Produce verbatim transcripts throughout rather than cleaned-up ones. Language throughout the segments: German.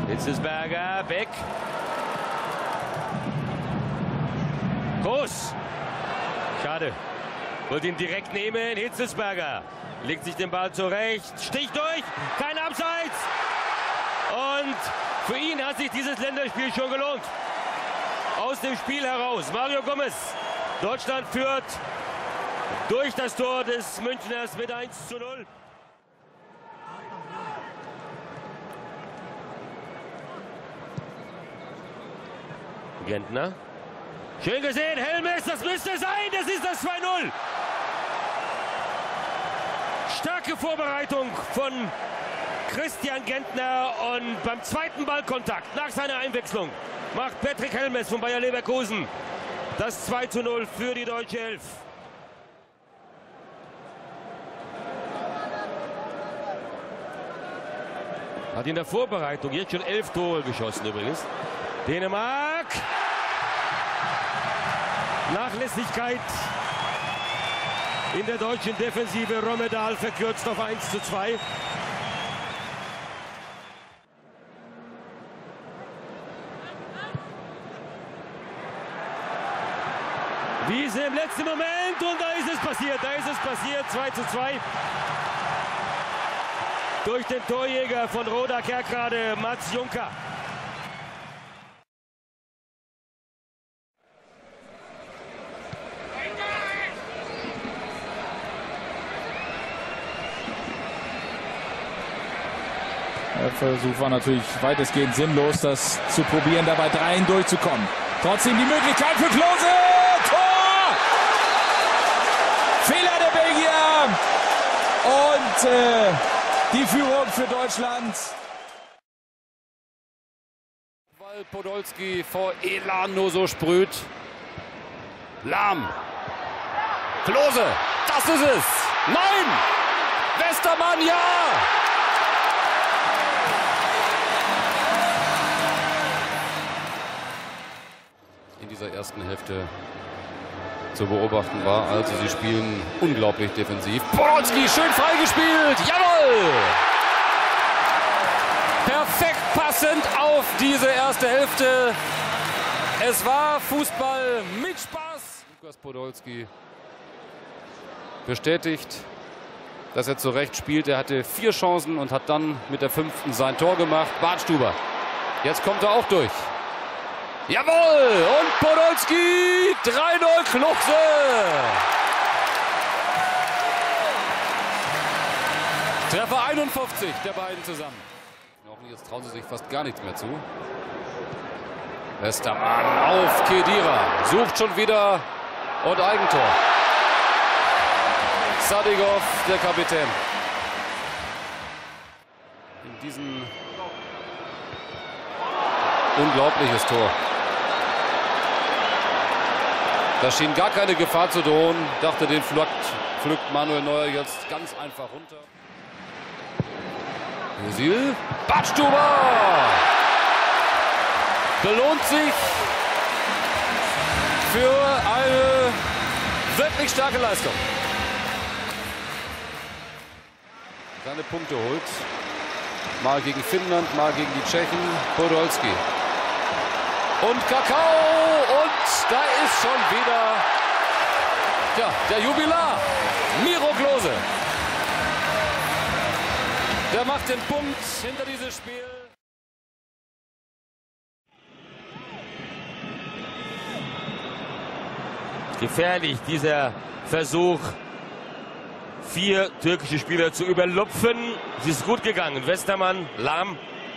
Hitzelsberger, Beck. Groß. Schade. Wollte ihn direkt nehmen. Hitzelsberger legt sich den Ball zurecht. Stich durch. Kein Abseits. Und für ihn hat sich dieses Länderspiel schon gelohnt. Aus dem Spiel heraus. Mario Gomez. Deutschland führt durch das Tor des Münchners mit eins zu null. Gentner. Schön gesehen, Helmes, das müsste sein, das ist das zwei null. Starke Vorbereitung von Christian Gentner und beim zweiten Ballkontakt nach seiner Einwechslung macht Patrick Helmes von Bayer Leverkusen das zwei zu null für die deutsche Elf. Hat in der Vorbereitung jetzt schon elf Tore geschossen übrigens. Dänemark. Nachlässigkeit in der deutschen Defensive. Rommedahl verkürzt auf eins zu zwei. Wiese im letzten Moment und da ist es passiert. Da ist es passiert. zwei zu zwei. Durch den Torjäger von Roda Kerkrade, Mats Junker. Der Versuch war natürlich weitestgehend sinnlos, das zu probieren, da bei dreien durchzukommen. Trotzdem die Möglichkeit für Klose! Tor! Fehler der Belgier! Und äh, die Führung für Deutschland. Weil Podolski vor Elan nur so sprüht. Lahm. Klose. Das ist es. Nein! Westermann, ja! In dieser ersten Hälfte zu beobachten war. Also sie spielen unglaublich defensiv. Podolski schön freigespielt. Jawohl! Perfekt passend auf diese erste Hälfte. Es war Fußball mit Spaß. Lukas Podolski bestätigt, dass er zu Recht spielt. Er hatte vier Chancen und hat dann mit der fünften sein Tor gemacht. Bartstuber. Jetzt kommt er auch durch. Jawohl! Und Podolski, drei null Klose! Treffer einundfünfzig der beiden zusammen. Jetzt trauen sie sich fast gar nichts mehr zu. Westermann auf Khedira. Sucht schon wieder und Eigentor. Sadigov, der Kapitän. In diesem unglaubliches Tor. Da schien gar keine Gefahr zu drohen. Dachte, den pflückt, pflückt Manuel Neuer jetzt ganz einfach runter. Özil. Bartstuber. Belohnt sich für eine wirklich starke Leistung. Seine Punkte holt. Mal gegen Finnland, mal gegen die Tschechen. Podolski. Und Kakao. Und da ist schon wieder ja, der Jubilar. Miro Klose. Der macht den Punkt hinter dieses Spiel. Gefährlich, dieser Versuch, vier türkische Spieler zu überlupfen. Es ist gut gegangen. Westermann, Lahm.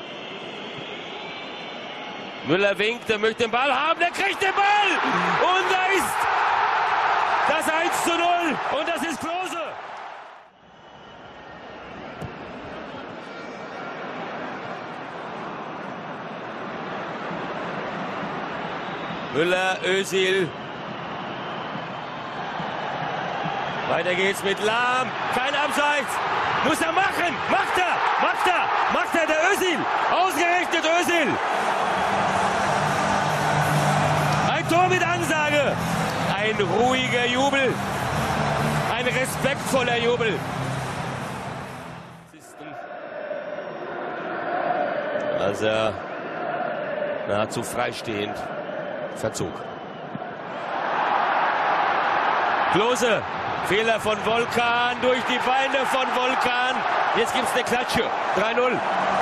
Müller winkt, er möchte den Ball haben, der kriegt den Ball! Und da ist das eins zu null und das ist Klose. Müller, Özil. Weiter geht's mit Lahm. Kein Abseits. Muss er machen. Macht er. Macht er. Macht er. Der Özil. Ausgerechnet Özil. Ein Tor mit Ansage. Ein ruhiger Jubel. Ein respektvoller Jubel. als er nahezu freistehend verzog. Klose, Fehler von Volkan, durch die Beine von Volkan. Jetzt gibt es eine Klatsche. drei null.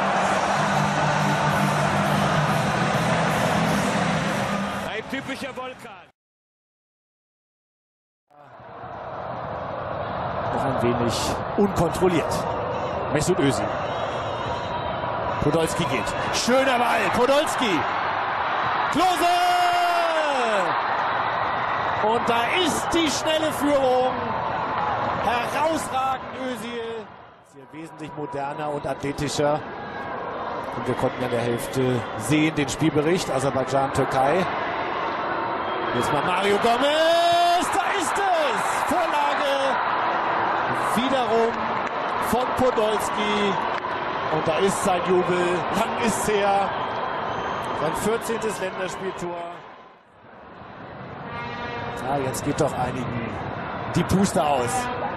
Ein typischer Volkan. Noch ein wenig unkontrolliert. Mesut Özil. Podolski geht. Schöner Ball. Podolski. Klose! Und da ist die schnelle Führung. Herausragend Özil. Hier wesentlich moderner und athletischer. Und wir konnten in der Hälfte sehen den Spielbericht. Aserbaidschan, Türkei. Jetzt mal Mario Gomez. Da ist es. Vorlage. Wiederum von Podolski. Und da ist sein Jubel. Lang ist her. Sein vierzehntes Länderspieltor. Ja, jetzt geht doch einigen die Puste aus.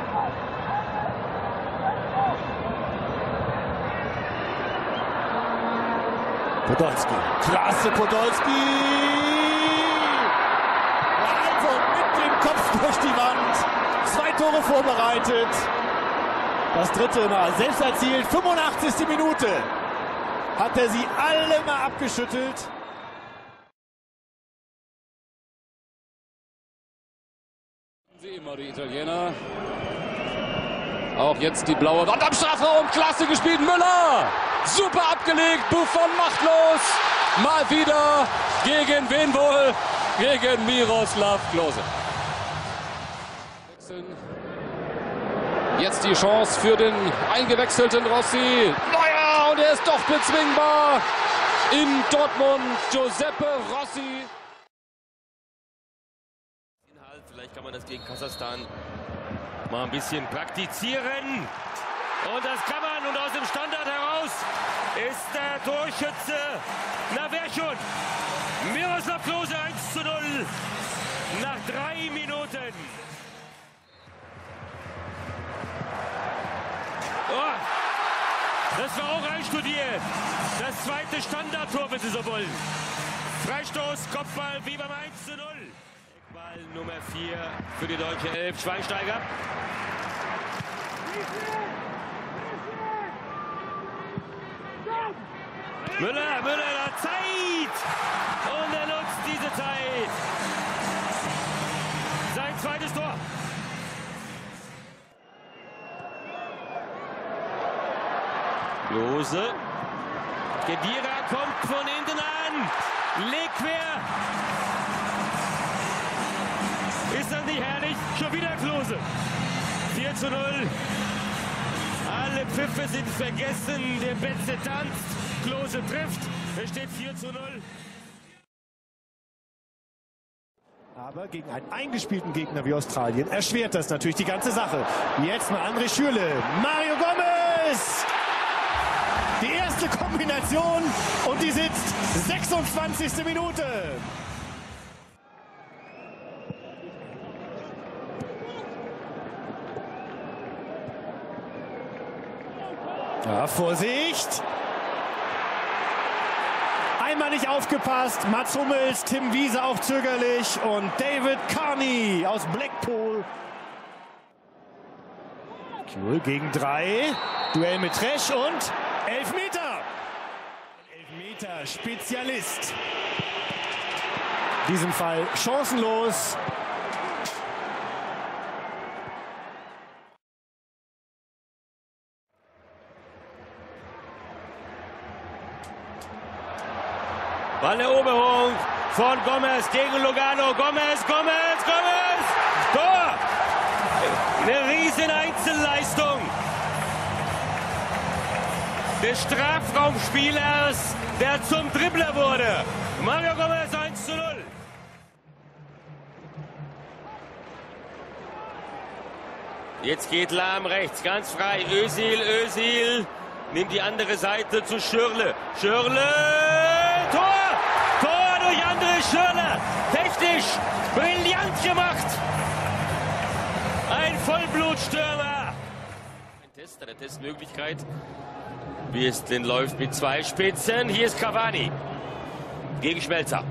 Podolski. Klasse Podolski. Einfach mit dem Kopf durch die Wand. Zwei Tore vorbereitet. Das dritte Mal selbst erzielt. fünfundachtzigste Minute. Hat er sie alle mal abgeschüttelt. Sie immer die Italiener. Auch jetzt die blaue Wand am Strafraum. Klasse gespielt. Müller. Super abgelegt. Buffon machtlos. Mal wieder gegen wen wohl? Gegen Miroslav Klose. Jetzt die Chance für den eingewechselten Rossi. Neuer und er ist doch bezwingbar. In Dortmund Giuseppe Rossi. Vielleicht kann man das gegen Kasachstan mal ein bisschen praktizieren. Und das kann man. Und aus dem Standard heraus ist der Torschütze. Na wer schon? Miroslav Klose eins zu null nach drei Minuten. Oh, das war auch einstudiert. Das zweite Standardtor, wenn Sie so wollen. Freistoß, Kopfball wie beim eins zu null. Ball Nummer vier für die deutsche Elf. Schweinsteiger. Müller, Müller hat Zeit. Und er nutzt diese Zeit. Sein zweites Tor. Klose. Khedira kommt von hinten an. Legt quer. Ist das nicht herrlich? Schon wieder Klose. vier zu null. Alle Pfiffe sind vergessen. Der Betze tanzt. Klose trifft. Es steht vier zu null. Aber gegen einen eingespielten Gegner wie Australien erschwert das natürlich die ganze Sache. Jetzt mal André Schürrle. Mario Gomez! Die erste Kombination und die sitzt. sechsundzwanzigste Minute. Ja, Vorsicht! Einmal nicht aufgepasst. Mats Hummels, Tim Wiese auch zögerlich und David Carney aus Blackpool. Kuhl gegen drei. Duell mit Tresch und Elfmeter. Elfmeter, Spezialist. In diesem Fall chancenlos. Balleroberung von Gomez gegen Lugano. Gomez, Gomez, Gomez! Tor! Eine riesen Einzelleistung des Strafraumspielers, der zum Dribbler wurde. Mario Gomez eins zu null. Jetzt geht Lahm rechts, ganz frei. Özil, Özil nimmt die andere Seite zu Schürrle. Schürrle, Tor! Tor durch André Schürrle. Technisch brillant gemacht. Ein Vollblutstürmer. Ein Test, eine Testmöglichkeit, wie es denn läuft mit zwei Spitzen. Hier ist Cavani gegen Schmelzer.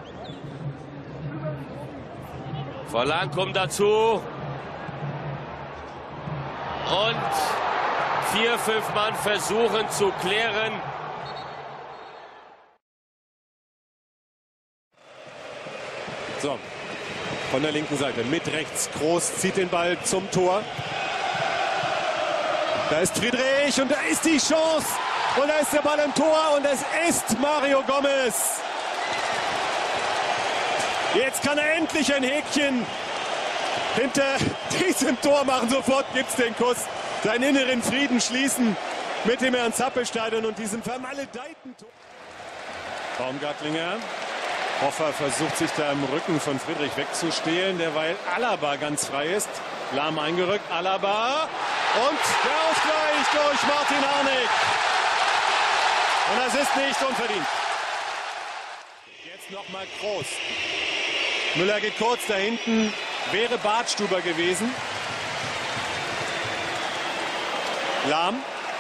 Forlan kommt dazu. Und vier, fünf Mann versuchen zu klären. So, von der linken Seite mit rechts. Groß zieht den Ball zum Tor. Da ist Friedrich und da ist die Chance. Und da ist der Ball im Tor und es ist Mario Gomez. Jetzt kann er endlich ein Häkchen hinter diesem Tor machen. Sofort gibt es den Kuss. Seinen inneren Frieden schließen mit dem Herrn Zappelstadion und diesem vermaledeiten Tor. Baumgartlinger. Hoffer versucht sich da im Rücken von Friedrich wegzustehlen, derweil Alaba ganz frei ist. Lahm eingerückt, Alaba und der Ausgleich durch Martin Harnik. Und das ist nicht unverdient. Jetzt nochmal Groß. Müller geht kurz da hinten, wäre Badstuber gewesen. Lahm.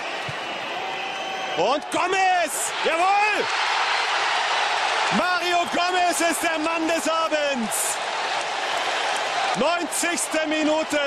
Und Gomez! Jawohl! Mario Gomez ist der Mann des Abends. neunzigste Minute.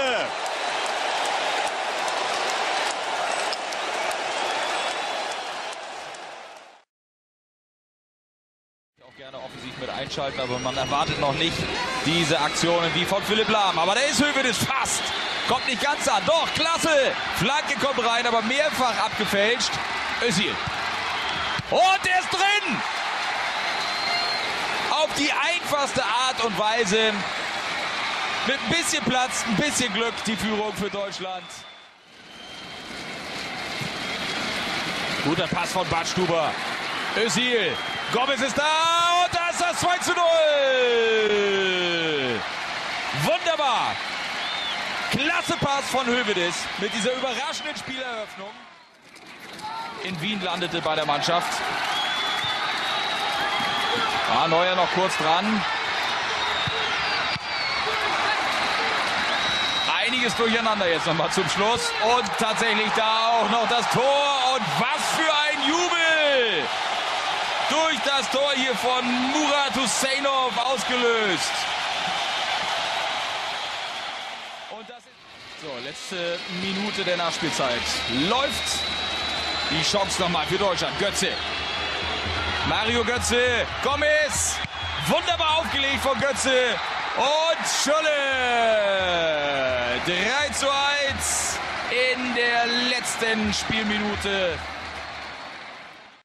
Auch gerne offensiv mit einschalten, aber man erwartet noch nicht diese Aktionen wie von Philipp Lahm. Aber der ist Höwedes fast. Kommt nicht ganz an. Doch, klasse. Flanke kommt rein, aber mehrfach abgefälscht. Özil. Und der ist drin. Auf die einfachste Art und Weise. Mit ein bisschen Platz, ein bisschen Glück die Führung für Deutschland. Guter Pass von Badstuber. Özil. Gomez ist da und da ist das zwei zu null. Wunderbar. Klasse Pass von Höwedes mit dieser überraschenden Spieleröffnung. In Wien landete bei der Mannschaft. Ah, Neuer noch kurz dran. Einiges durcheinander jetzt nochmal zum Schluss. Und tatsächlich da auch noch das Tor. Und was für ein Jubel! Durch das Tor hier von Murat Huseynov ausgelöst. Und das ist so, letzte Minute der Nachspielzeit. Läuft die Chance nochmal für Deutschland. Götze. Mario Götze, Gomez, wunderbar aufgelegt von Götze und Scholle. drei zu eins in der letzten Spielminute.